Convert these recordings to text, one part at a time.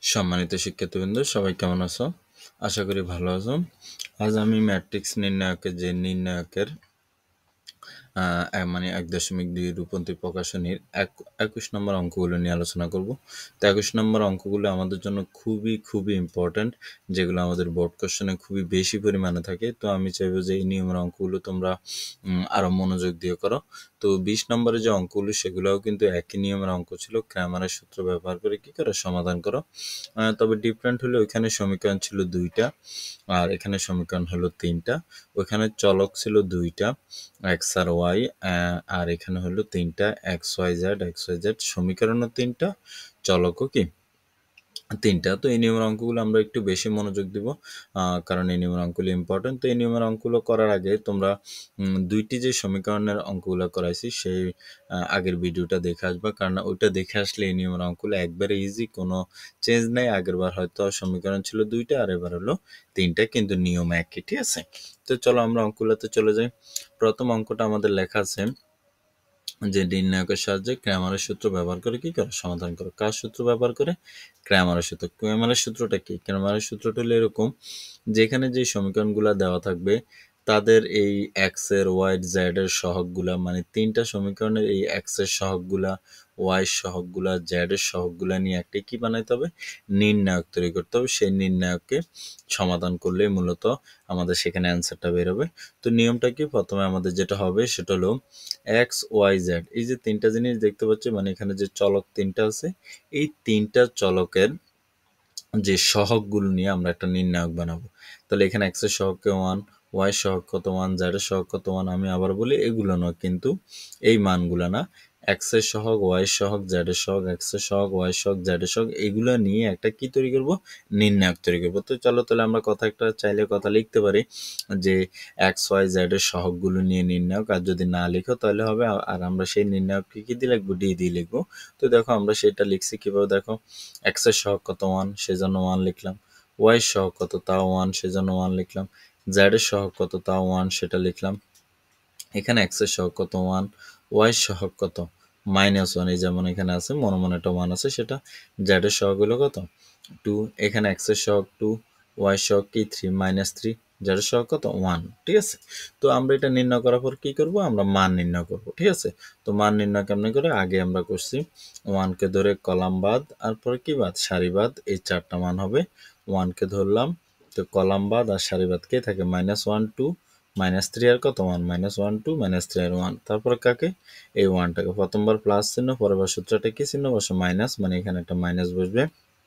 সম্মানিত শিক্ষার্থীবৃন্দ, সবাই কেমন আছো? আশা করি ভালো আছো। আজ আমি ম্যাট্রিক্স নির্ণায়কের যে নির্ণায়কের মানে 1.2 রূপন্তি প্রকাশনীর 21 নম্বর অঙ্কগুলো নিয়ে আলোচনা করব। তো 21 নম্বর অঙ্কগুলো আমাদের জন্য খুবই ইম্পর্ট্যান্ট, যেগুলো আমাদের বোর্ড কোশ্চেনে খুবই বেশি পরিমাণে থাকে। তো আমি চাইবো যে এই নিয়মের অঙ্কগুলো তোমরা আরও মনোযোগ দিয়ে করো। তো 20 নম্বরে যে অঙ্কগুলো সেগুলোও কিন্তু একই নিয়মের অঙ্ক ছিল, ক্র্যামারের সূত্র ব্যবহার করে কি করো সমাধান করো। তবে ডিফারেন্ট হলো ওইখানে সমীকরণ ছিল 2টা আর এখানে সমীকরণ হলো 3টা। ওইখানে চলক ছিল 2টা, এক্স আর ওয়াই, আর এখানে হলো 3টা এক্স ওয়াই জেড, সমীকরণও 3টা, চলকও কি 3টা। তো এই নিয়মের অঙ্কগুলো আমরা একটু বেশি মনোযোগ দিব, কারণ এই নিয়মের অঙ্কগুলো ইম্পর্টেন্ট। তো এই নিয়মের অঙ্কগুলো করার আগে তোমরা 2টি যে সমীকরণের অঙ্কগুলো করাইছি সেই আগের ভিডিওটা দেখে আসবা, কারণ ওইটা দেখে আসলে এই নিয়মের অঙ্কগুলো একবারে ইজি, কোনো চেঞ্জ নেই। আগের বার হয়তো সমীকরণ ছিল 2টা আর এবার হলো 3টা, কিন্তু নিয়ম একই, ঠিক আছে? তো চলো আমরা অঙ্কগুলোতে চলে যাই। প্রথম অঙ্কটা আমাদের লেখা আছে যে নির্ণায়কের সাহায্যে ক্র্যামারের সূত্র ব্যবহার করে কি করো সমাধান করো। কার সূত্র ব্যবহার করে? ক্র্যামারের সূত্র। ক্র্যামারের সূত্রটা কি? ক্র্যামারের সূত্রটা হলো এরকম, যেখানে যে সমীকরণগুলো দেওয়া থাকবে তাদের এই এক্স এর ওয়াই জেড এর সহগগুলা, মানে 3টা সমীকরণের এই এক্স এর সহগগুলা, ওয়াই সহগগুলা, জেড এর সহগগুলা নিয়ে একটা কি বানাইতে হবে? নির্ণায়ক তৈরি করতে হবে। সেই নির্ণায়ককে সমাধান করলে মূলত আমাদের সেখানে অ্যান্সারটা বেরোবে। তো নিয়মটা কি? প্রথমে আমাদের যেটা হবে সেটা হলো এক্স ওয়াই জেড, এই যে 3টা জিনিস দেখতে পাচ্ছি, মানে এখানে যে চলক 3টা আছে, এই 3টা চলকের যে সহগগুলো নিয়ে আমরা একটা নির্ণায়ক বানাবো। তাহলে এখানে এক্স এর সহগকে 1, ওয়াই সহগ কত 1, জেড এর সহগ কত 1। আমি আবার বলি এগুলো নয় কিন্তু, এই মানগুলো না, এক্স এর সহগ, ওয়াই সহগ, জেড এর সহগ, এক্স এর সহগ, ওয়াই সহগ, জেড এর সহগ, এগুলো নিয়ে একটা কি তৈরি করব? নির্ণায়ক তৈরি করব। তো চলো তাহলে আমরা একটা চাইলে কথা লিখতে পারি যে এক্স ওয়াই জেড এর সহগগুলো নিয়ে নির্ণায়ক, আর যদি না লিখো তাহলে হবে, আর আমরা সেই নির্ণায়ককে কি দিয়ে লিখবো? ডি দিয়ে লিখবো। তো দেখো আমরা সেটা লিখছি কিভাবে, দেখো এক্স এর সহগ কত 1, সেজন্য 1 লিখলাম। ওয়াই সহগ কত, তাও 1, সেজন্য 1 লিখলাম। জেড এর সহগ কত, তাও 1, সেটা লিখলাম। এখানে এক্স এর সহগ কত 1, ওয়াই সহগ কত -1, এই যেমন এখানে আছে মনে মনে একটা 1 আছে, সেটা। জেড এর সহগ হলো কত 2, এখানে এক্স এর সহগ 2, ওয়াই সহগ কি 3, -3, জেড এর সহগ কত 1, ঠিক আছে? তো আমরা এটা নির্ণয় করার পর কি করব? আমরা মান নির্ণয় করব, ঠিক আছে? তো মান নির্ণয় কেমনে করে? আগে আমরা করছি 1 কে ধরে কলাম বাদ, আর পরে কি বাদ? সারি বাদ, এই 4টা মান হবে। 1 কে ধরলাম, তো কলাম বাদ আর সারি বাদ কে থাকে? -1 2 -3 আর কত 1, -1 2 -3 আর 1। তারপরে কাকে? এই 1টাকে প্রথমবার প্লাস চিহ্ন, পরের বার সূত্রটা কি চিহ্ন বসে? মাইনাস, মানে এখানে একটা মাইনাস বসবে।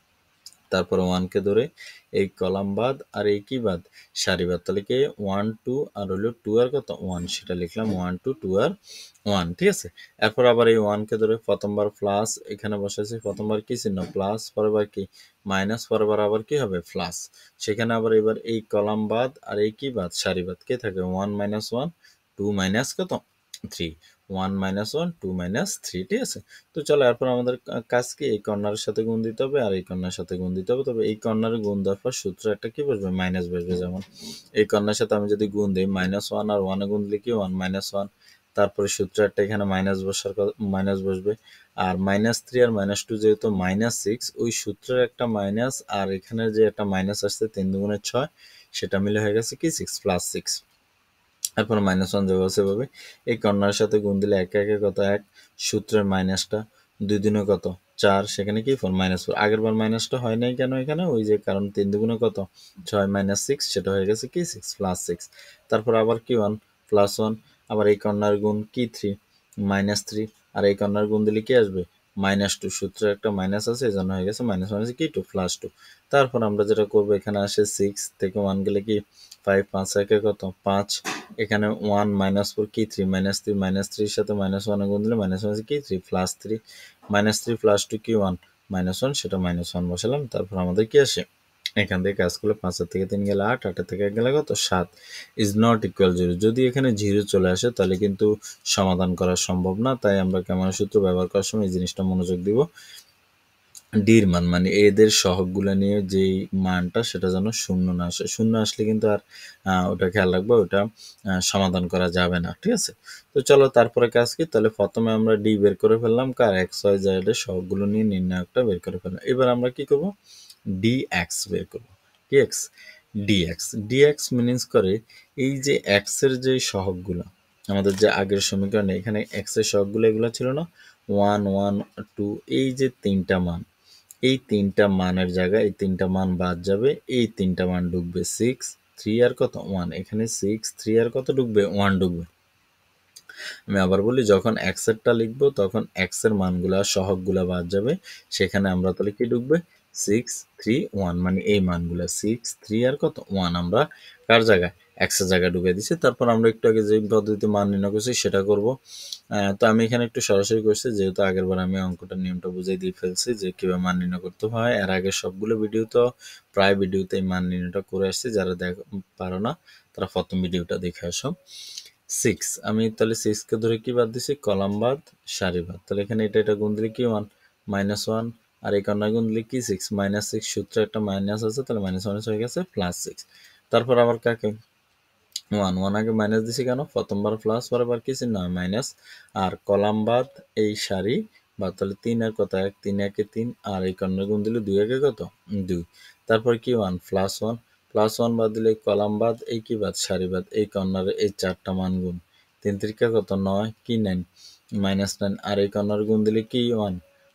তারপরে 1 কে ধরে এই কলাম বাদ আর এই কি বাদ? সারি বাদ। তাহলে কি 1 2 আর হলো 2 আর কত 1, সেটা লিখলাম 1 2 2 আর 1, ঠিক আছে? এরপর আবার এই 1 কে ধরে প্রথমবার প্লাস, এখানে বসাইছি, প্রথমবার কি চিহ্ন? প্লাস, পরের বার কি মাইনাস, পরের বার আবার কি হবে? প্লাস। সেখানে আবার এবার এই কলাম বাদ আর এই কি বাদ? সারি বাদ কে থাকে? 1 -1 2 মাইনাস কত 3, 1 -1 2 -3, ঠিক আছে? তো চলো এরপর আমাদের কাজ কি? এই কর্নারের সাথে গুণ দিতে হবে আর এই কর্নারের সাথে গুণ দিতে হবে। তবে এই কর্নারে গুণ দেওয়ার পর সূত্র একটা কি বসবে? মাইনাস বসবে। যেমন এই কর্নারের সাথে আমি যদি গুণ দিই -1 আর 1 এ গুণ দিলে কি 1 -1, তারপরে সূত্র একটা এখানে মাইনাস বসবে। আর -3 আর -2 যেহেতু -6, ওই সূত্রের একটা মাইনাস আর এখানে যে একটা মাইনাস আসছে 3 দুগুণে 6, সেটা মিলে হয়ে গেছে কি 6 + 6। এরপর -1 যেভাবে সেভাবে এই কর্নারের সাথে গুণ দিলে একে একে কত 1, সূত্রের মাইনাসটা 2 দিনে কত 4, সেখানে কি 4 -4। আগের বার মাইনাসটা হয় নাই কেন এখানে? ওই যে কারণ 3 দুগুণে কত 6 -6, সেটা হয়ে গেছে কি 6 + 6। তারপর আবার কি 1 +1, আবার এই কর্নার গুণ কি 3 -3, আর এই কর্নার গুণ দিলে কি আসবে? -2, সূত্রের একটা মাইনাস আছে এই জন্য হয়ে গেছে মাইনাস মাইনাস কি 2 +2। তারপর আমরা যেটা করবো, এখানে আসে 6 থেকে 1 গেলে কি 5, 5 একে কত 5, এখানে 1 -4 কি 3 -3, -3 এর সাথে -1 গুণ দিলে মাইনাস মাইনাস কি 3 +3, -3 + 2 কি 1 -1, সেটা -1 বসালাম। তারপর আমাদের কি আসে? এখান থেকে কাজ করলে 5 থেকে 3 গেলে 8, 8 থেকে 1 গেলে কত 7, ইজ নট ইকুয়াল 0। যদি এখানে 0 চলে আসে তাহলে কিন্তু সমাধান করা সম্ভব না। তাই আমরা ক্র্যামারের সূত্র ব্যবহার করার সময় এই জিনিসটা মনোযোগ দিব। ডির মান, মানে এদের সহগগুলো নিয়ে যেই মানটা সেটা যেন শূন্য না আসে। শূন্য আসলে কিন্তু আর ওটা খেয়াল রাখবো, ওটা সমাধান করা যাবে না, ঠিক আছে? তো চলো তারপরে কাজ কি? তাহলে প্রথমে আমরা ডি বের করে ফেললাম, কার? এক্স ওয়াই জেড এর সহগগুলো নিয়ে নির্ণায়কটা বের করে ফেললাম। এবার আমরা কি করব? ডিএক্স বের করবো। কি এক্স? ডিএক্স। ডিএক্স মিনিংস করে এই যে এক্সের যে সহগগুলো আমাদের যে আগের সমীকরণে এখানে এক্সের সহগগুলো এগুলো ছিল না, 1 1 2, এই যে তিনটা মান, এই তিনটা মানের জায়গায় এই তিনটা মান বাদ যাবে, এই তিনটা মান ঢুকবে 6 3 আর কত 1, এখানে 6 3 আর কত ঢুকবে 1 ঢুকবে। আমি আবার বলি, যখন এক্স এরটা লিখবো তখন এক্স এর মানগুলা সহগগুলা বাদ যাবে, সেখানে আমরা তাহলে কি ঢুকবে 6 3 1, মানে এই মানগুলা 6 3 আর কত 1 আমরা কার জায়গায় এক্স এর জায়গায় ঢুকিয়ে দিচ্ছি। তারপর আমরা একটু আগে যে পদ্ধতিতে মান নির্ণয় করছি সেটা করব। তো আমি এখানে একটু সরাসরি করছি, যেহেতু আগের বার আমি অঙ্কটার নিয়মটা বুঝিয়ে দিয়ে ফেলছি যে কিভাবে মান নির্ণয় করতে হয়। এর আগে সবগুলো ভিডিও তো প্রায় ভিডিওতে এই মান নির্ণয়টা করে আসছি, যারা পারো না তারা প্রথম ভিডিওটা দেখে আসো। 6, আমি তাহলে 6 কে ধরে কি বাদ দিছি, কলাম বাদ সারি বাদ। তাহলে এখানে এটা গুণ দিলে কি 1 -1, আর এই কর্নার গুণ দিলে কি 6 -6, সূত্রে একটা মাইনাস আছে, তাহলে -1 হয়ে গেছে +6। তারপর আবার কাকে 1 1 আগে মাইনাস দিছি কেন, প্রথমবার প্লাস পরেরবার কি চিহ্ন মাইনাস, আর কলাম বাদ এই সারি বাদ, তাহলে 3 আর কত 1 3 একে 3, আর এই কর্নার গুণ দিলে 2 একে কত 2। তারপর কি 1 +1 +1 বাদ দিলে কলাম বাদ এই কি বাদ সারি বাদ, এই কর্নারে এই চারটা মান গুণ 3 3 কত 9 কি 9 -9, আর এই কর্নার গুণ দিলে কি 1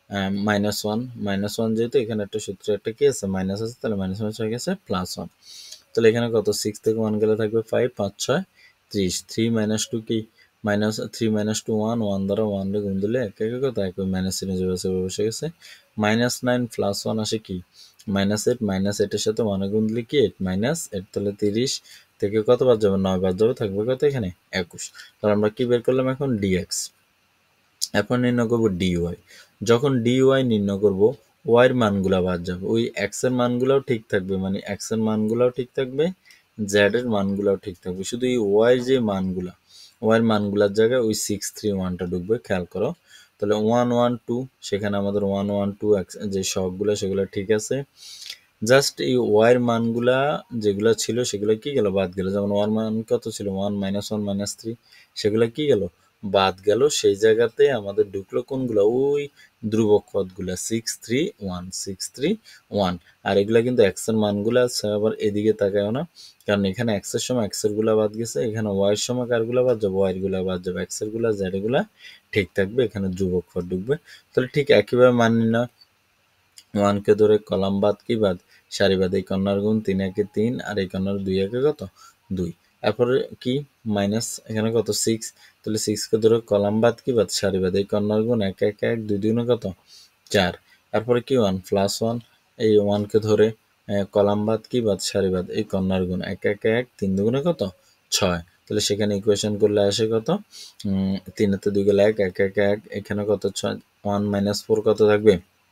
-1 যেহেতু এখানে একটা সূত্র একটা কি আছে মাইনাস আছে, তাহলে -1 হয়ে গেছে +1। তাহলে এখানে কত 6 থেকে 1 গেলে থাকবে 5 5 6 30, 3 - 2 কি -3 - 2 1, 1 দ্বারা 1 রে গুণ দিলে এক একে কত এক মাইনাস চিহ্ন যে বসে গেছে। -9 +1 আসে কি -8, -8 এর সাথে 1 গুণ দিলে কি 8 -8, তাহলে 30 থেকে কত বাদ যাবে 9 বাদ যাবে, থাকবে কত এখানে 21। তাহলে আমরা কি বের করলাম এখন ডিএক্স। এখন নির্ণয় করব ডিওয়াই। যখন ডিওয়াই নির্ণয় করব ওয়াই এর মানগুলা বাদ যাবে, ওই এক্স এর মানগুলাও ঠিক থাকবে, মানে এক্স এর মানগুলাও ঠিক থাকবে, জেড এর মানগুলাও ঠিক থাকবে, শুধু এই ওয়াই যে মানগুলা ওয়াই এর মানগুলার জায়গায় ওই 6 3 1টা ঢুকবে, খেয়াল করো। তাহলে 1 1 2, সেখানে আমাদের 1 1 2 যে সবগুলো সেগুলো ঠিক আছে, জাস্ট এই ওয়াই এর মানগুলা যেগুলো ছিল সেগুলো কি গেল বাদ গেল, যেমন ওয়ার মান কত ছিল 1 -1 -3, সেগুলো কি গেল বাদ গেল। সেই জায়গাতে আমাদের ঢুকলো কোনগুলো, ওই ধ্রুবক পদগুলা 6 3 1 6 3 1, আর এগুলা কিন্তু এক্স এর মানগুলো আছে। আবার এদিকে তাকায়ও না, কারণ এখানে এক্স এর সময় এক্স এর গুলা বাদ গেছে, এখানে ওয়াই এর সময় কার গুলা বাদ যাবে ওয়াই এর গুলা বাদ যাবে, এক্স এর গুলা জেড এর গুলা ঠিক থাকবে, এখানে ধ্রুবক পদ ঢুকবে। তাহলে ঠিক একইভাবে মান নির্ণয়, 1 কে ধরে কলাম বাদ কি বাদ সারি বাদ, এই কর্নার গুণ 3 একে 3, আর এই কর্নার 2 একে কত 2, তারপরে কি মাইনাস এখানে কত 6, তাহলে 6 কে ধরে কলাম বাদ কি বাদ সারি বাদ, এই কর্নার গুণ 1 1 1 2 2 কত 4, তারপরে কি 1 +1, এই 1 কে ধরে কলাম বাদ কি বাদ সারি বাদ, এই কর্নার গুণ 1 1 1 3 2 কত 6, তাহলে সেখানে ইকুয়েশন করলে আসে কত 3 তে 2 গেলে 1 1 1 1, এখানে কত 6 1 -4 কত থাকবে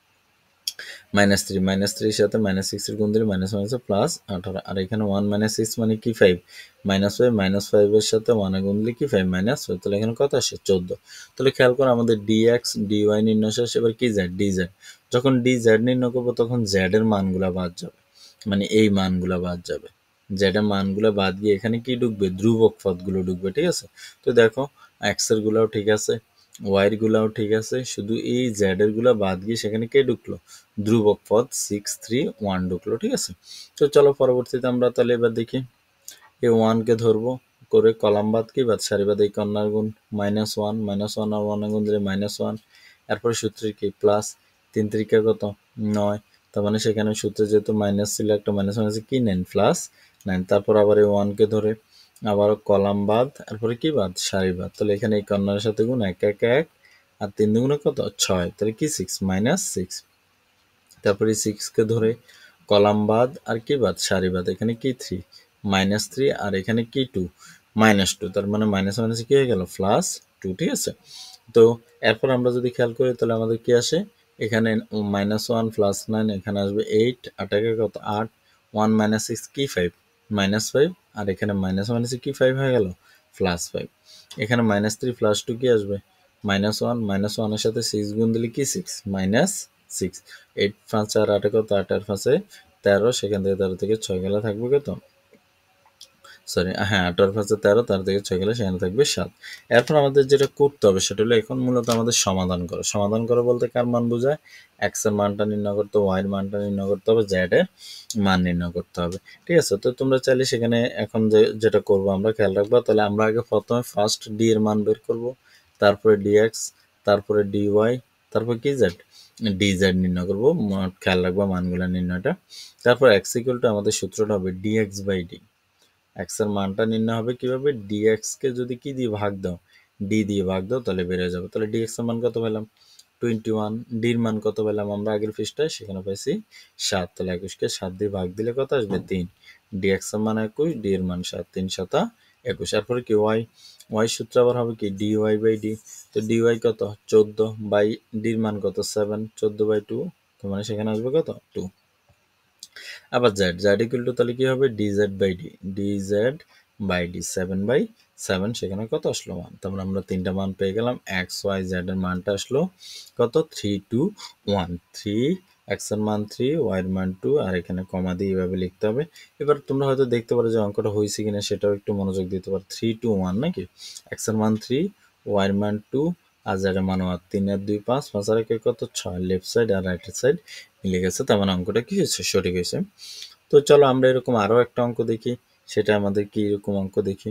-3, -3 সাথে -6 এর গুণ দিলে -18, আর এখানে 1 -6 মানে কি 5 -5 -5 এর সাথে 1 এর গুণ দিলে কি 5 -5, তাহলে এখানে কত আসে 14। তাহলে খেয়াল করো আমাদের dx dy নির্ণয় শেষ, এবার কি z dz। যখন dz নির্ণয় করবো তখন z এর মানগুলা বাদ যাবে, মানে এই মানগুলা বাদ যাবে, z এর মানগুলা বাদ গিয়ে এখানে কি ঢুকবে ধ্রুবক পদগুলো ঢুকবে, ঠিক আছে। তো দেখো x এর গুলাও ঠিক আছে, y এর গুলাও ঠিক আছে, শুধু এই z এর গুলা বাদ গিয়ে সেখানে কে ঢুকলো ধ্রুবক পদ 6 3 1 ঢুকলো, ঠিক আছে। তো চলো পরবর্তীতে আমরা তাহলে এবার দেখি, এই 1 কে ধরবো করে কলাম বাদ কি বাদ সারি বাদ, এই কর্নার গুণ -1 -1 আর 1 গুণ দিলে -1, এরপরে সূত্রের কি প্লাস 3 3 কত 9, তার মানে সেখানে সূত্রে যেহেতু মাইনাস ছিল একটা মাইনাস মাইনাস কি 9 +9, তারপর আবার এই 1 কে ধরে আবার কলাম বাদ, তারপরে কি বাদ সারি বাদ, তাহলে এখানে এই কর্নারের সাথে গুণ 1 1 1, আর 3 2 কত 6, তাহলে কি 6 -6, তারপরে 6 কে ধরে কলাম বাদ আর কি বাদ সারি বাদ, এখানে কি 3 -3, আর এখানে কি 2 -2, তার মানে মাইনাস মাইনাস কি হয়ে গেল +2, ঠিক আছে। তো এরপর আমরা যদি খেয়াল করি তাহলে আমাদের কি আসে, এখানে -1 +9, এখানে আসবে 8 8 একে কত 8, 1 -6 কি 5 -5, আর এখানে মাইনাস মাইনাস কি 5 হয়ে গেল +5, এখানে -3 +2 কি আসবে -1, -1 এর সাথে 6 গুণ দিলে কি 6 -6, 8 5 আর 8 কত 8 আর 5 13, সেখান থেকে 13 থেকে 6 গেলে থাকবে কত সরি, হ্যাঁ 8 আর 5 13, তার থেকে 6 গেলে সেখানে থাকবে 7। এরপর আমাদের যেটা করতে হবে সেটা হলো এখন মূলত আমাদের সমাধান করো। সমাধান করো বলতে কার মান বোঝায়? x এর মানটা নির্ণয় করতে হবে, y এর মানটা নির্ণয় করতে হবে, z এর মান নির্ণয় করতে হবে। ঠিক আছে? তো তোমরা চাইলে সেখানে এখন যেটা করবো আমরা খেয়াল রাখবো, তাহলে আমরা আগে প্রথমে ফার্স্ট d এর মান বের করব, তারপরে dx, তারপরে dy, তারপর কি z, dz নির্ণয় করবো। খেয়াল রাখবো মানগুলো নির্ণয়টা। তারপর x ইকুয়াল টু আমাদের সূত্রটা হবে dx বাই d। x এর মানটা নির্ণয় হবে কিভাবে? dx কে যদি কি দিয়ে ভাগ দাও, d দিয়ে ভাগ দাও, তাহলে বেড়ে যাবে। তাহলে dx এর মান কত পেলাম? 21। d এর মান কত পেলাম আমরা আগের পৃষ্ঠায়? সেখানে পাইছি 7। তাহলে 21 কে 7 দিয়ে ভাগ দিলে কত আসবে? 3। dx এর মান 21, d এর মান 7, 3 7 21। এরপরে কি y সূত্র আবার হবে কি dy বাই d। তো dy কত? 14 বাই d এর মান কত? 7, 14 বাই 2, তো মানে সেখানে আসবে কত? 2। আবার z ইকুয়াল টু তাহলে কি হবে? dz by d, dz by d, 7/7, সেখানে কত আসলো? 1। তারপর আমরা তিনটা মান পেয়ে গেলাম। x y z এর মানটা আসলো কত? 3 2 1। 3, x এর মান 3, y এর মান 2, আর এখানে কমা দিয়ে এইভাবে লিখতে হবে। এবার তোমরা হয়তো দেখতে পারো যে অঙ্কটা হয়েছে কিনা, সেটাও একটু মনোযোগ দিতে পারো। 3 2 1 নাকি? x এর মান 3, y এর মান 2, আর z এর মান 1। 3 আর 2 5, 5 আর 1 কত? 6। লেফট সাইড আর রাইট সাইড মিলে গেছে, তার মানে অঙ্কটা কি হয়েছে? সঠিক হয়েছে। তো চলো আমরা এরকম আরো একটা অঙ্ক দেখি। সেটা আমাদের কি এরকম অঙ্ক দেখি।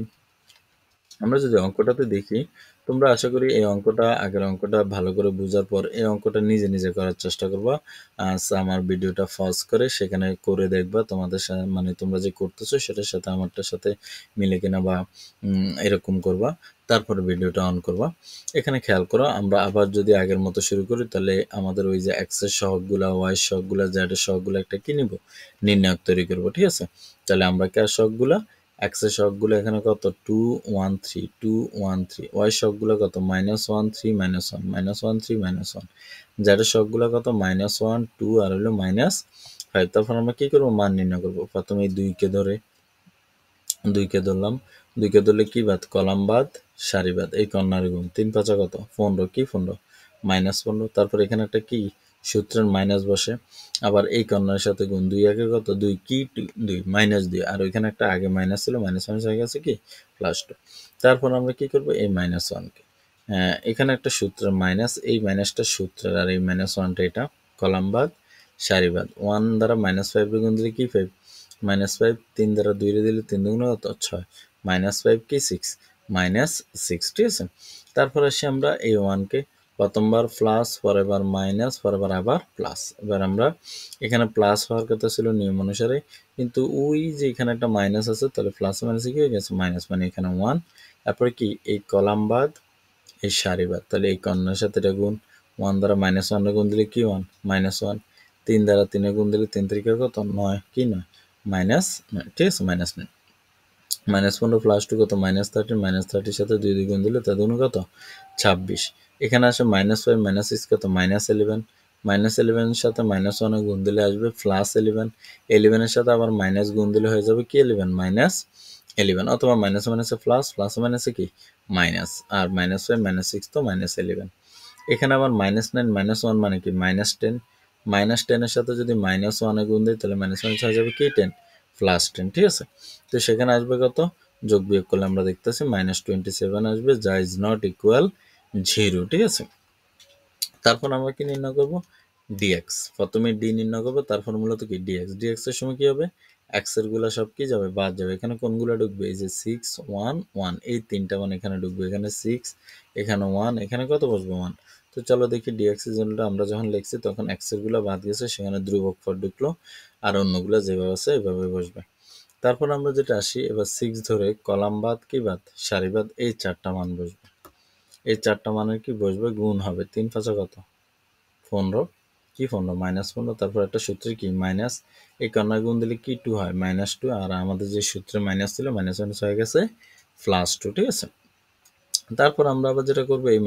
আমরা যদি অঙ্কটাতে দেখি, তোমরা আশা করি এই অঙ্কটা, আগের অঙ্কটা ভালো করে বোঝার পর এই অঙ্কটা নিজে নিজে করার চেষ্টা করবা। আমার ভিডিওটা পজ করে সেখানে করে দেখবা তোমাদের সাথে, মানে তোমরা যে করতেছো সেটার সাথে আমারটার সাথে মিলে কিনা, বা এরকম করবা। তারপরে ভিডিওটা অন করবা। এখানে খেয়াল করো, আমরা আবার যদি আগের মতো শুরু করি, তাহলে আমাদের ওই যে x এর সহগগুলা, y এর সহগগুলা, z এর সহগগুলা একটা কি নিব? নির্ণায়ক তৈরি করব। ঠিক আছে? তাহলে আমরা কার সহগগুলা? x এর সহগগুলো এখানে কত? 2 1 3, 2 1 3। y এর সহগগুলো কত? -1 3 -1, -1 3 -1। z এর সহগগুলো কত? -1 2 আর হলো -5। তারপর আমরা কি করব? মান নির্ণয় করব। প্রথমে এই 2 কে ধরলাম। 2 কে ধরলে কি বাদ? কলাম বাদ, সারি বাদ, এই কর্নারে গুণ। 3 5 কত? 15। কি 15? -15। তারপর এখানে একটা কি সূত্রের মাইনাস বসে, আবার এই কর্নারের সাথে গুণ। 2 1 কত? 2 কি 2 -2, আর ওইখানে একটা আগে মাইনাস ছিল, মাইনাস মাইনাস হয়ে গেছে কি +2। তারপর আমরা কি করব? এই -1 কে, এখানে একটা সূত্রের মাইনাস, এই মাইনাসটা সূত্রের, আর এই -1টা এটা কলাম বাদ, সারি বাদ। 1 দ্বারা -5 রে গুণ দিলে কি 5, -5। 3 দ্বারা 2 রে দিলে 3 দুগুণ কত? 6। -5 কি 6, -6। ঠিক আছে? তারপর আসি আমরা এই 1 কে প্রথমবার প্লাস, পরের বার মাইনাস, পরের বার আবার প্লাস। এবার আমরা এখানে প্লাস হওয়ার কথা ছিল নিয়ম অনুসারে, কিন্তু ওই যে এখানে একটা মাইনাস আছে, তাহলে প্লাস মাইনাসে কি হয়ে গেছে? মাইনাস, মানে এখানে 1। তারপরে কি এই কলাম বাদ, এই সারি বাদ, তাহলে এই কর্নার সাথে এটা গুণ। 1 দ্বারা -1 রে গুণ দিলে কি 1, -1। 3 দ্বারা 3 এ গুণ দিলে 3 3 কত? 9, কি 9, -9। ঠিক আছে? -9। -15 প্লাস 2 কত? -13। -30 সাথে 2 দিয়ে গুণ দিলে তার দুগুণ কত? 26। এখানে আসে -5 -6 কত? -11। -11 এর সাথে -1 গুণ দিলে আসবে +11। 11 এর সাথে আবার মাইনাস গুণ দিলে হয়ে যাবে কি 11, -11। অথবা মাইনাসে মাইনাসে প্লাস, প্লাসে মাইনাসে কি মাইনাস, আর -5 -6 তো -11। এখানে আবার -9 -1 মানে কি -10। -10 এর সাথে যদি -1 এ গুণ দেয়, তাহলে মাইনাস মাইনাস হয়ে যাবে কি 10, +10। ঠিক আছে? তো সেখানে আসবে কত? যোগ বিয়োগ করলে আমরা দেখতেছি -27 আসবে, যা ইজ নট ইকুয়াল 0। ঠিক আছে? তারপর আমরা কি নির্ণয় করব? dx। প্রথমে d নির্ণয় করব, তারপর মূলত কি dx। dx এর সময় কি হবে? x এর গুলা সব কি যাবে? বাদ যাবে। এখানে কোনগুলা ঢুকবে? এই যে 6 1 1, এই তিনটা মান এখানে ঢুকবে। এখানে 6, এখানে 1, এখানে কত বসবে? 1। তো চলো দেখি dx এর জন্যটা আমরা যখন লিখছি তখন x এর গুলা বাদ গেছে, সেখানে ধ্রুবক পদ ঢুকলো, আর অন্যগুলা যেভাবে আছে এভাবে বসবে। তারপর আমরা যেটা আসি, এবার 6 ধরে কলাম বাদ, কি বাদ? সারি বাদ, এই চারটা মান বসবে। এই চারটা মানের কি বসবে? গুণ হবে। 3 5 কত? 15। কি 15? -15। তারপর একটা সূত্রে কি মাইনাস, এই কর্নার গুণ দিলে কি 2 হয়? -2। আর আমাদের যে সূত্রে মাইনাস ছিল, মাইনাস মাইনাস হয়ে গেছে +2। ঠিক আছে? তারপর আমরা আবার যেটা করবো, এই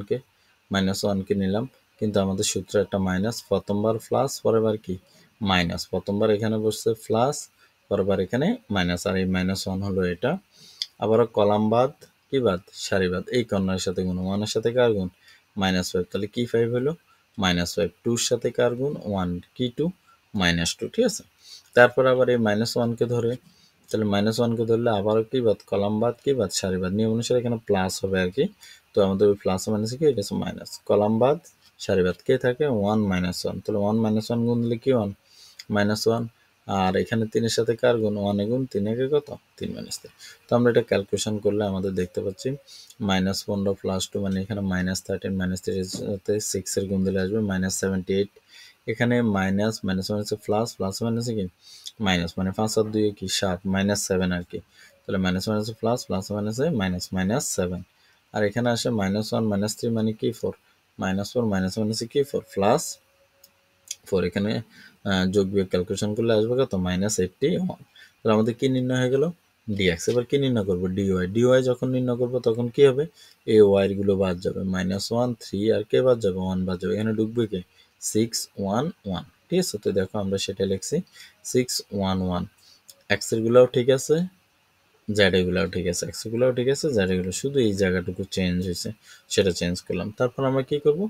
-1 কে নিলাম, কিন্তু আমাদের সূত্রে একটা মাইনাস। প্রথমবার প্লাস, পরের বার কি মাইনাস। প্রথমবার এখানে বসছে প্লাস, পরের বার এখানে মাইনাস, আর এই -1 হলো এটা। আবারও কলাম বাদ, কি বাদ? সারি বাদ, এই কর্নারের সাথে গুণ। 1 এর সাথে কার গুণ? -5। তাহলে কি 5 হলো? -5। 2 এর সাথে কার গুণ? 1, কি 2, -2। ঠিক আছে? তারপর আবার এই -1 কে ধরে তাহলে -1কে ধরলে আবারও কি বাদ, কলাম বাদ কি বাদ, সারি বাদ। নিয়ম অনুসারে এখানে প্লাস হবে আর কি। তো আমাদের ওই প্লাস মাইনাসে কি এটা মাইনাস, কলাম বাদ সারি বাদ, কে থাকে 1 -1। তাহলে 1 -1 গুণ দিলে কি 1 -1, আর এখানে 3-এর সাথে কার গুণ, 1 এ গুণ 3 একে কত 3 -3। তো আমরা এটা ক্যালকুলেশন করলে আমাদের দেখতে পাচ্ছি -15 + 2 মানে এখানে -13, -3 এর সাথে 6 এর গুণ দিলে আসবে -78। এখানে মাইনাস মাইনাসে প্লাস, প্লাস মাইনাসে কি মাইনাস, মানে 5 আর 2 কি 7 -7 আর কি। তাহলে মাইনাসে প্লাস, প্লাস মাইনাসে -7। আর এখানে আসে -1 -3 মানে কি 4, -4 মাইনাসে কি 4 প্লাস 4। এখানে যোগ বিয়োগ ক্যালকুলেশন করলে আসবে কত -81। তাহলে আমাদের কি নির্ণয় হয়ে গেল, ডিএক্স। এবার কি নির্ণয় করবো, ডিওয়াই। ডিওয়াই যখন নির্ণয় করবো তখন কি হবে, এই ওয়াই গুলো বাদ যাবে, -1 3 আর কে বাদ যাবে 1 বাদ যাবে। এখানে ঢুকবে কে 6 1 1, ঠিক আছে। তো দেখো আমরা সেটা লিখছি 6 1 1। এক্স এর গুলাও ঠিক আছে, জেড এগুলাও ঠিক আছে, এক্স এগুলাও ঠিক আছে, জেড এগুলো, শুধু এই জায়গাটুকু চেঞ্জ হয়েছে, সেটা চেঞ্জ করলাম। তারপর আমরা কি করব,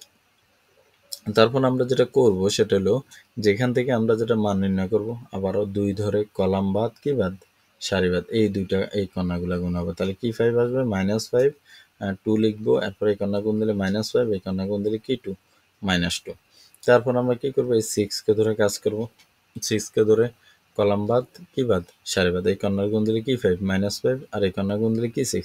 তারপর আমরা যেটা করব সেটা হলো যেখান থেকে আমরা যেটা মান নির্ণয় করব, আবারও 2 ধরে কলাম বাদ কি বাদ, সারি বাদ, এই দুইটা এই কর্ণাগুলো গুণ হবে। তাহলে কি 5 আসবে, -5 2 লিখবো, এরপর এই কর্ণা গুণ দিলে -5, এই কর্ণা গুণ দিলে কি 2 -2। তারপর আমরা কি করব, এই 6 কে ধরে কাজ করব, 6 কে ধরে কলাম বাদ কি বাদ, সারি বাদ, এই কর্ণার গুণ দিলে কি 5 -5, আর এই কর্ণার গুণ দিলে কি 6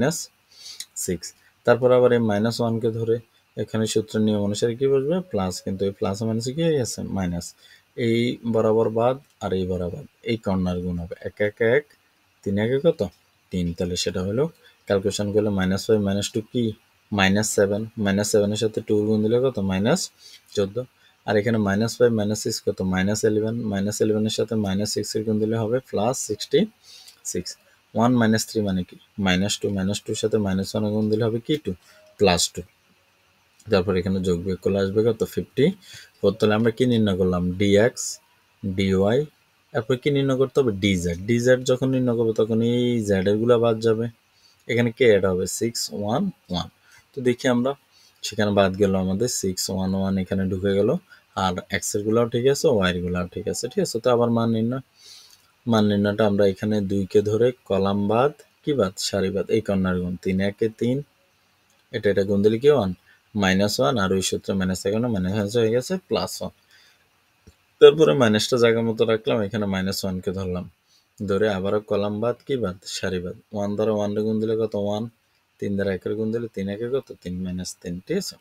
-6। তারপর আবার এই -1কে ধরে এখানে সূত্রের নিয়ম অনুসারে কি বসবে, প্লাস, কিন্তু এই প্লাস মাইনাসে কি হয়ে গেছে মাইনাস, এই বরাবর বাদ আর এই বরাবর, এই কর্নার গুণ হবে 1 1 1 3 1 কত 3। তাহলে সেটা হলো ক্যালকুলেশন করলে -5 -2 কি -7, -7 এর সাথে 2 গুণ দিলে কত -14। আর এখানে -5 -6 কত -11, -11 এর সাথে -6 এর গুণ দিলে হবে +66। 1 -3 মানে কি -2, -2 এর সাথে -1 গুণ দিলে হবে কি 2 +2। তারপর এখানে যোগ বিয়োগ করলে আসবে কত 54। তাহলে আমরা কি নির্ণয় করলাম, ডিএক্স ডিওয়াই, তারপর কি নির্ণয় করতে হবে, ডিজেড। ডিজেড যখন নির্ণয় করবো তখন এই জেড এর গুলা বাদ যাবে, এখানে কে এটা হবে 6 1 1। তো দেখি আমরা, সেখানে বাদ গেল আমাদের 6 1 1, এখানে ঢুকে গেল, আর এক্স এর গুলাও ঠিক আছে, ওয়াই এর গুলাও ঠিক আছে, ঠিক আছে। তো আবার মান নির্ণয়, মান নির্ণয়টা আমরা এখানে 2 কে ধরে কলাম বাদ কি বাদ, সারি বাদ, এই কর্নার গুণ 3 1 3, এটা গুণ দিলে কি 1 -1, আর ওই সূত্রে মাইনাস থাকে না, মাইনাস হয়ে গেছে +1। তারপরে মাইনাসটা জায়গা মতো রাখলাম, এখানে -1কে ধরলাম, ধরে আবারও কলাম বাদ কি বাদ, সারি বাদ, 1 দ্বারা 1 রে গুণ দিলে কত 1, 3 দ্বারা 1 এর গুণ দিলে 3 1 কত 3 -3, ঠিক আছে।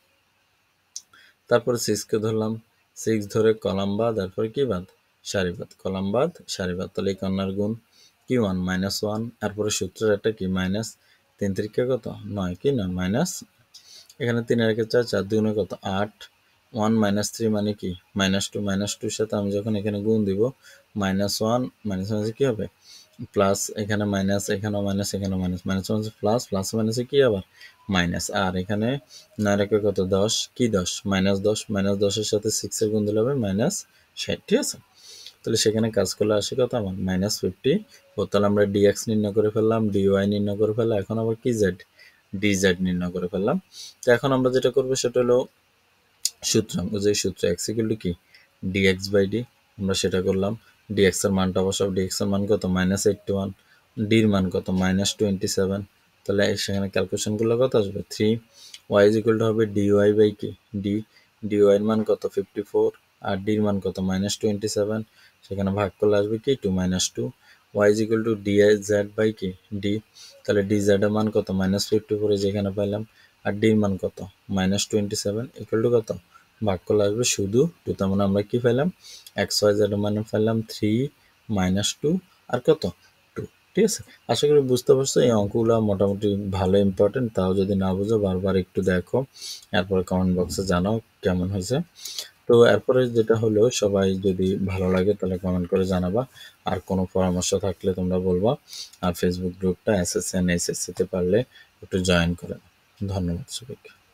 তারপরে 6কে ধরলাম, 6 ধরে কলাম বাদ, তারপরে কি বাদ, সারি বাদ, কলাম বাদ সারি বাদ। তাহলে এই কর্নার গুণ কি 1 -1, তারপরে সূত্রের একটা কি মাইনাস, 3 3 কত 9 কি না মাইনাস, এখানে 3 এর 4 4 দুগুণে কত 8, 1 -3 মানে কি -2, -2 এর সাথে আমি যখন এখানে গুণ দিব -1 মাইনাসে কি হবে প্লাস, এখানে মাইনাস, এখানেও মাইনাস, এখানেও মাইনাস, -1 প্লাস, প্লাস মাইনাসে কি আবার মাইনাস, আর এখানে 9 রেখে কত 10 কি 10 -10, -10 এর সাথে 6 এর গুণ দিলে হবে -60, ঠিক আছে। তাহলে সেখানে কাজ করলে আসে কত আমার -54। তাহলে আমরা ডিএক্স নির্ণয় করে ফেললাম, ডিওয়াই নির্ণয় করে ফেললাম, এখন আবার কি জেড, ডিজেড নির্ণয় করে ফেললাম। তো এখন আমরা যেটা করবো সেটা হলো সূত্রাঙ্ক, যে সূত্র এক্স ইকুয়াল টু কি dx/d, আমরা সেটা করলাম। ডিএক্স এর মানটা বসাবো, ডিএক্স এর মান কত -81, ডির মান কত -27। তাহলে সেখানে ক্যালকুলেশন করলে কত আসবে 3। ওয়াই ইজ ইকুয়াল টু হবে dy/কি ডি, ডিওয়াই এর মান কত 54, আর ডির মান কত -27, সেখানে ভাগ করলে আসবে কি 2 -2। ওয়াই ইজ ইকুয়াল টু dz/কি ডি, তাহলে dz এর মান কত -54 যেখানে পাইলাম, আর ডির মান কত -27 ইকুয়াল টু কত ভাগ করলে আসবে শুধু 2। তার মানে আমরা কি পাইলাম, এক্স ওয়াই জেড এর মানে পাইলাম 3 -2 আর কত 2, ঠিক আছে। আশা করি বুঝতে পারছো, এই অঙ্কগুলো মোটামুটি ভালো ইম্পর্টেন্ট, তাও যদি না বুঝো বারবার একটু দেখো, এরপরে কমেন্ট বক্সে জানাও কেমন হয়েছে। তো এরপরে যেটা হলো, সবাই যদি ভালো লাগে তাহলে কমেন্ট করে জানাবা, আর কোনো পরামর্শ থাকলে তোমরা বলবা, আর ফেসবুক গ্রুপটা এসএসসি তে পারলে একটু জয়েন করে। ধন্যবাদ সবাইকে।